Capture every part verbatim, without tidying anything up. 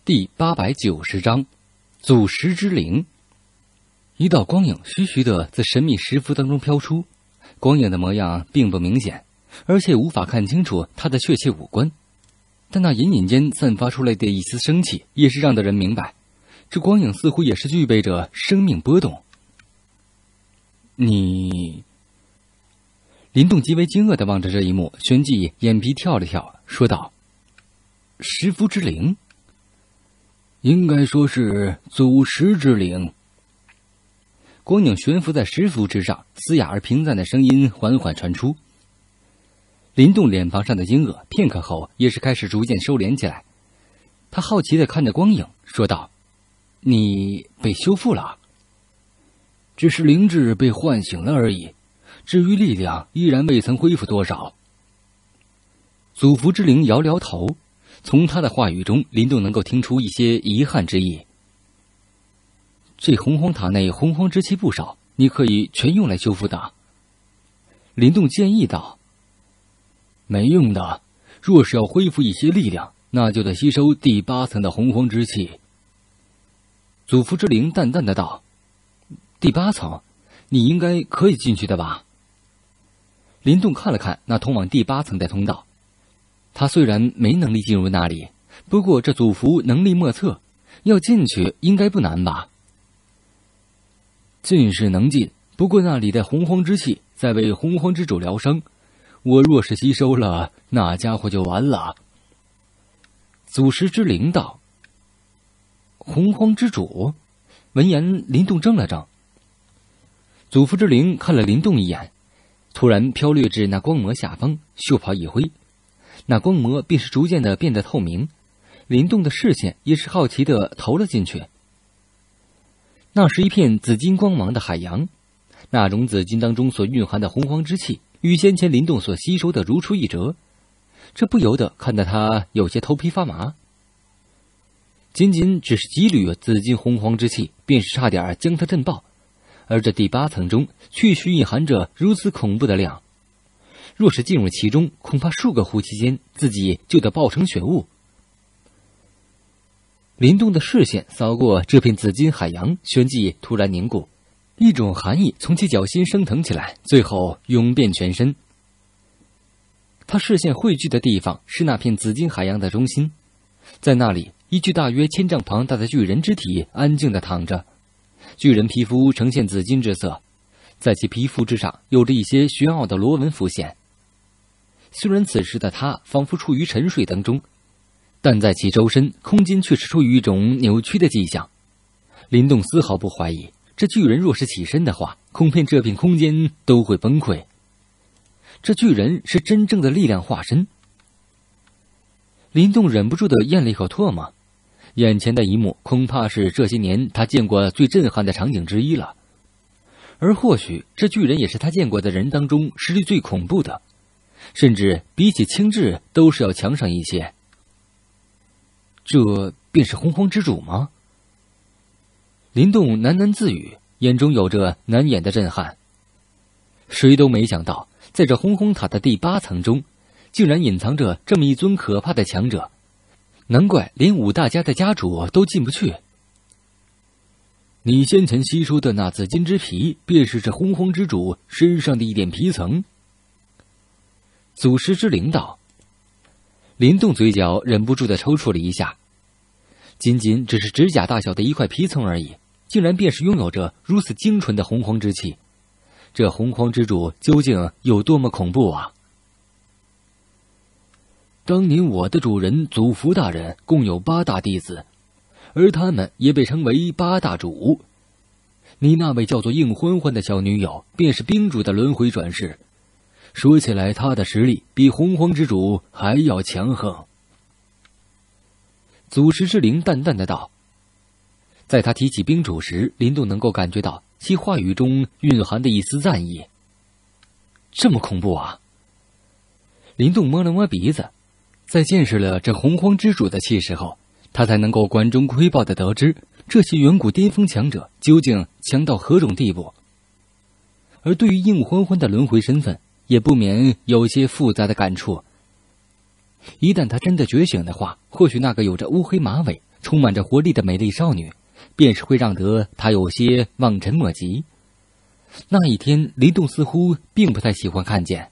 第八百九十章，祖师之灵。一道光影徐徐地自神秘石符当中飘出，光影的模样并不明显，而且无法看清楚它的确切五官，但那隐隐间散发出来的一丝生气，也是让得人明白，这光影似乎也是具备着生命波动。你……林动极为惊愕地望着这一幕，旋即眼皮跳了跳，说道：“石符之灵， 应该说是祖师之灵。” 光影悬浮在石符之上，嘶哑而平淡的声音缓缓传出。林动脸庞上的惊愕片刻后也是开始逐渐收敛起来，他好奇地看着光影，说道：“你被修复了？”“ 只是灵智被唤醒了而已，至于力量依然未曾恢复多少。” 祖符之灵摇了摇头，从他的话语中，林动能够听出一些遗憾之意。这洪荒塔内洪荒之气不少，你可以全用来修复的。林动建议道。 没用的，若是要恢复一些力量，那就得吸收第八层的洪荒之气。 祖符之灵淡淡的道。第八层，你应该可以进去的吧？林动看了看那通往第八层的通道，他虽然没能力进入那里，不过这祖符能力莫测，要进去应该不难吧？ 进是能进，不过那里的洪荒之气在为洪荒之主疗伤，我若是吸收了，那家伙就完了。 祖师之灵道。洪荒之主？闻言，林动怔了怔。祖父之灵看了林动一眼，突然飘掠至那光膜下方，袖袍一挥，那光膜便是逐渐的变得透明。林动的视线也是好奇的投了进去。那是一片紫金光芒的海洋，那种紫金当中所蕴含的洪荒之气，与先前林动所吸收的如出一辙，这不由得看得他有些头皮发麻。仅仅只是几缕紫金洪荒之气，便是差点将他震爆，而这第八层中确实蕴含着如此恐怖的量，若是进入其中，恐怕数个呼吸间自己就得爆成血雾。林动的视线扫过这片紫金海洋，旋即突然凝固，一种寒意从其脚心升腾起来，最后涌遍全身。他视线汇聚的地方是那片紫金海洋的中心，在那里，一具大约千丈庞大的巨人之体安静地躺着，巨人皮肤呈现紫金之色，在其皮肤之上有着一些玄奥的螺纹浮现。虽然此时的他仿佛处于沉睡当中，但在其周身空间却是处于一种扭曲的迹象。林动丝毫不怀疑，这巨人若是起身的话，恐怕这片空间都会崩溃。这巨人是真正的力量化身。林动忍不住地咽了一口唾沫，眼前的一幕恐怕是这些年他见过最震撼的场景之一了，而或许这巨人也是他见过的人当中实力最恐怖的，甚至比起青雉都是要强上一些。这便是洪荒之主吗？林动喃喃自语，眼中有着难掩的震撼。谁都没想到，在这洪荒塔的第八层中，竟然隐藏着这么一尊可怕的强者，难怪连五大家的家主都进不去。 你先前吸收的那紫金之皮，便是这洪荒之主身上的一点皮层。 祖师之灵道。林动嘴角忍不住地抽搐了一下，仅仅只是指甲大小的一块皮层而已，竟然便是拥有着如此精纯的洪荒之气，这洪荒之主究竟有多么恐怖啊！ 当年我的主人祖符大人共有八大弟子，而他们也被称为八大主。你那位叫做应欢欢的小女友，便是冰主的轮回转世。说起来，他的实力比洪荒之主还要强横。 祖师之灵淡淡的道。在他提起冰主时，林动能够感觉到其话语中蕴含的一丝赞意。这么恐怖啊！林动摸了摸鼻子，在见识了这洪荒之主的气势后，他才能够管中窥豹的得知这些远古巅峰强者究竟强到何种地步。而对于应欢欢的轮回身份，也不免有些复杂的感触。一旦他真的觉醒的话，或许那个有着乌黑马尾、 充满着活力的美丽少女，便是会让得他有些望尘莫及。那一天，林动似乎并不太喜欢看见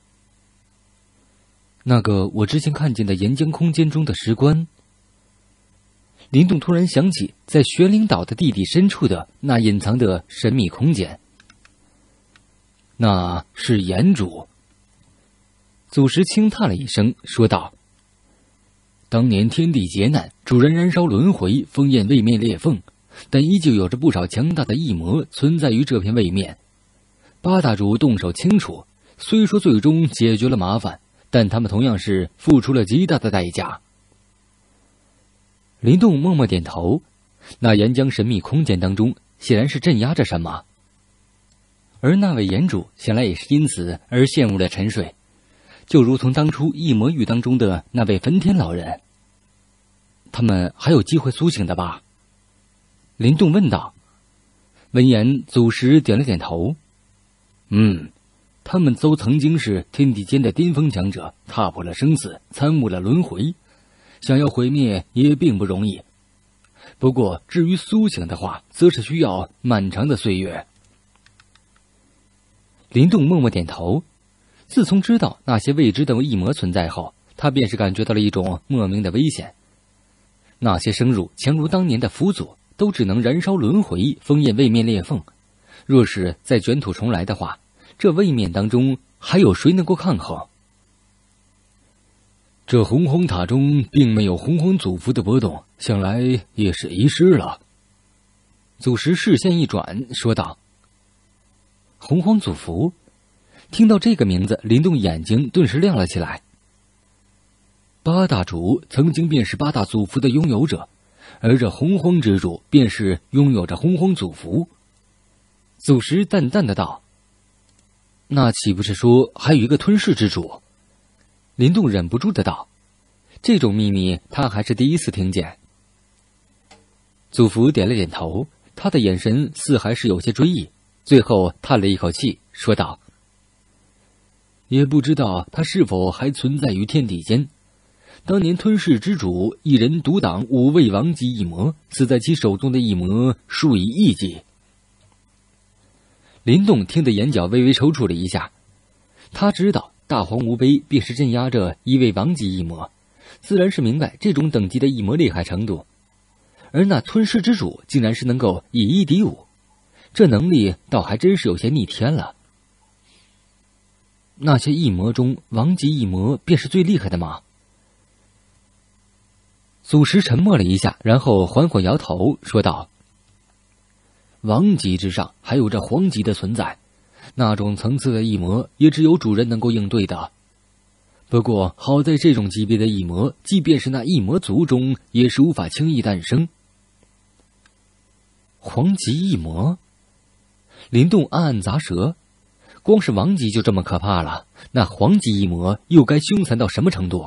那个我之前看见的岩浆空间中的石棺。林动突然想起在玄灵岛的地底深处的那隐藏的神秘空间，那是岩主。祖师轻叹了一声，说道：当年天地劫难，主人燃烧轮回，封印位面裂缝，但依旧有着不少强大的异魔存在于这片位面。八大主动手清除，虽说最终解决了麻烦，但他们同样是付出了极大的代价。林动默默点头，那岩浆神秘空间当中显然是镇压着什么，而那位岩主显然也是因此而陷入了沉睡，就如同当初异魔域当中的那位焚天老人。他们还有机会苏醒的吧？林动问道。闻言，祖师点了点头。嗯，他们都曾经是天地间的巅峰强者，踏破了生死，参悟了轮回，想要毁灭也并不容易。不过至于苏醒的话，则是需要漫长的岁月。林动默默点头。自从知道那些未知的异魔存在后，他便是感觉到了一种莫名的危险。那些生入强如当年的辅佐，都只能燃烧轮回，封印位面裂缝。若是再卷土重来的话，这位面当中还有谁能够抗衡？这洪荒塔中并没有洪荒祖符的波动，想来也是遗失了。祖师视线一转，说道：洪荒祖符。听到这个名字，林动眼睛顿时亮了起来。八大主曾经便是八大祖符的拥有者，而这洪荒之主便是拥有着洪荒祖符。祖师淡淡的道：那岂不是说还有一个吞噬之主？林动忍不住的道：这种秘密他还是第一次听见。祖符点了点头，他的眼神似还是有些追忆，最后叹了一口气，说道：也不知道他是否还存在于天地间。当年吞噬之主一人独挡五位王级异魔，死在其手中的异魔数以亿计。林动听得眼角微微抽搐了一下，他知道大黄无悲便是镇压着一位王级异魔，自然是明白这种等级的异魔厉害程度。而那吞噬之主竟然是能够以一敌五，这能力倒还真是有些逆天了。那些异魔中，王级异魔便是最厉害的吗？祖师沉默了一下，然后缓缓摇头，说道：王级之上还有这皇级的存在，那种层次的异魔也只有主人能够应对的。不过好在这种级别的异魔，即便是那异魔族中，也是无法轻易诞生。皇级异魔？林动暗暗咂舌，光是王级就这么可怕了，那皇级异魔又该凶残到什么程度？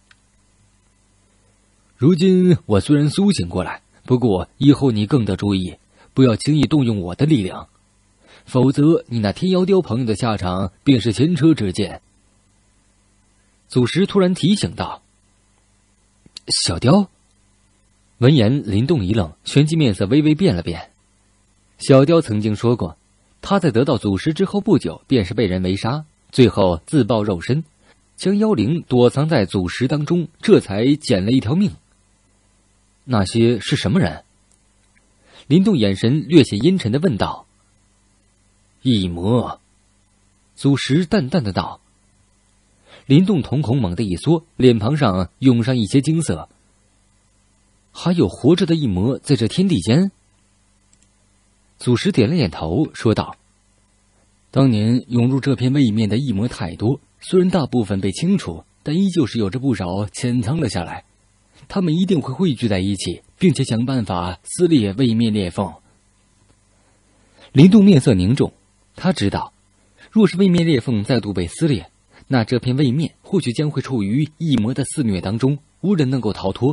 如今我虽然苏醒过来，不过以后你更得注意，不要轻易动用我的力量，否则你那天妖雕朋友的下场便是前车之鉴。祖师突然提醒道：小雕。闻言，林动一愣，旋即面色微微变了变。小雕曾经说过，他在得到祖师之后不久，便是被人围杀，最后自爆肉身，将妖灵躲藏在祖师当中，这才捡了一条命。那些是什么人？林动眼神略显阴沉地问道。异魔。祖师淡淡的道。林动瞳孔猛地一缩，脸庞上涌上一些惊色。还有活着的异魔在这天地间？祖师点了点头，说道：当年涌入这片位面的异魔太多，虽然大部分被清除，但依旧是有着不少潜藏了下来。他们一定会汇聚在一起，并且想办法撕裂位面裂缝。林动面色凝重，他知道，若是位面裂缝再度被撕裂，那这片位面或许将会处于异魔的肆虐当中，无人能够逃脱。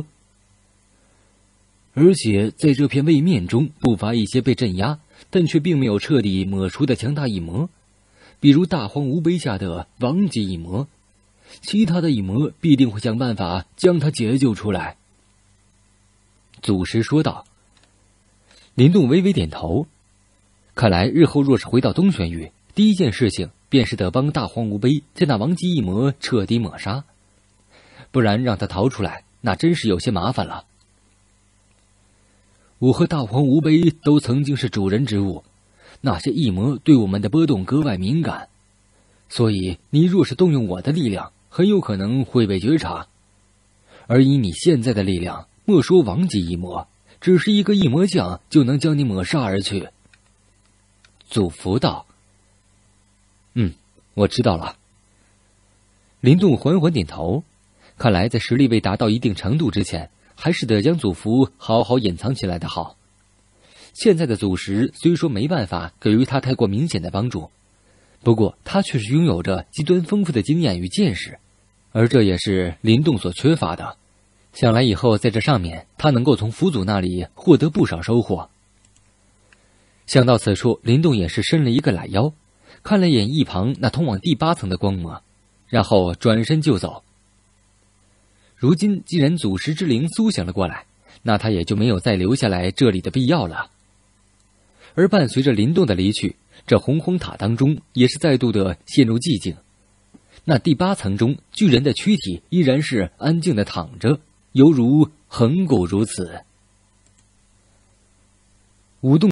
而且在这片位面中，不乏一些被镇压，但却并没有彻底抹除的强大异魔，比如大荒无悲下的王级异魔。其他的异魔必定会想办法将他解救出来。 祖师说道。林动微微点头，看来日后若是回到东玄域，第一件事情便是得帮大荒无悲将那王级异魔彻底抹杀，不然让他逃出来，那真是有些麻烦了。我和大荒无悲都曾经是主人之物，那些异魔对我们的波动格外敏感，所以你若是动用我的力量，很有可能会被觉察。而以你现在的力量，莫说王级异魔，只是一个异魔将就能将你抹杀而去。祖福道：“嗯，我知道了。”林动缓缓点头，看来在实力未达到一定程度之前，还是得将祖福好好隐藏起来的好。现在的祖石虽说没办法给予他太过明显的帮助，不过他却是拥有着极端丰富的经验与见识，而这也是林动所缺乏的。想来以后在这上面，他能够从府祖那里获得不少收获。想到此处，林动也是伸了一个懒腰，看了眼一旁那通往第八层的光魔，然后转身就走。如今既然祖师之灵苏醒了过来，那他也就没有再留下来这里的必要了。而伴随着林动的离去，这洪荒塔当中也是再度的陷入寂静。那第八层中，巨人的躯体依然是安静的躺着，犹如恒古如此。舞动